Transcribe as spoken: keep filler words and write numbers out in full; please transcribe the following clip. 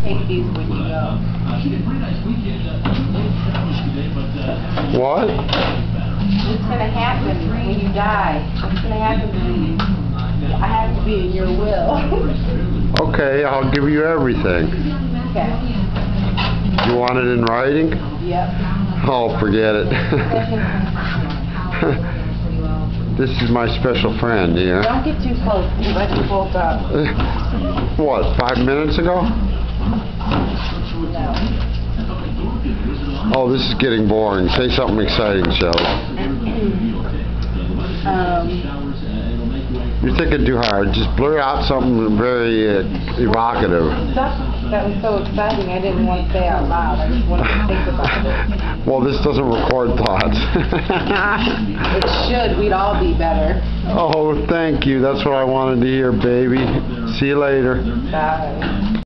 take these when you go. What? What's going to happen when you die? What's going to happen to you? I have to be in your will. Okay, I'll give you everything. Okay. You want it in writing? Yep. Oh, forget it. This is my special friend, yeah? Don't get too close. You let you both up. What, five minutes ago? No. Oh, this is getting boring. Say something exciting, Shelley. Um, You're thinking too hard. Just blur out something very uh, evocative. stuff that was so exciting I didn't want to say out loud. I just wanted to think about it. Well, this doesn't record thoughts. It should. We'd all be better. Oh, thank you. That's what I wanted to hear, baby. See you later. Bye.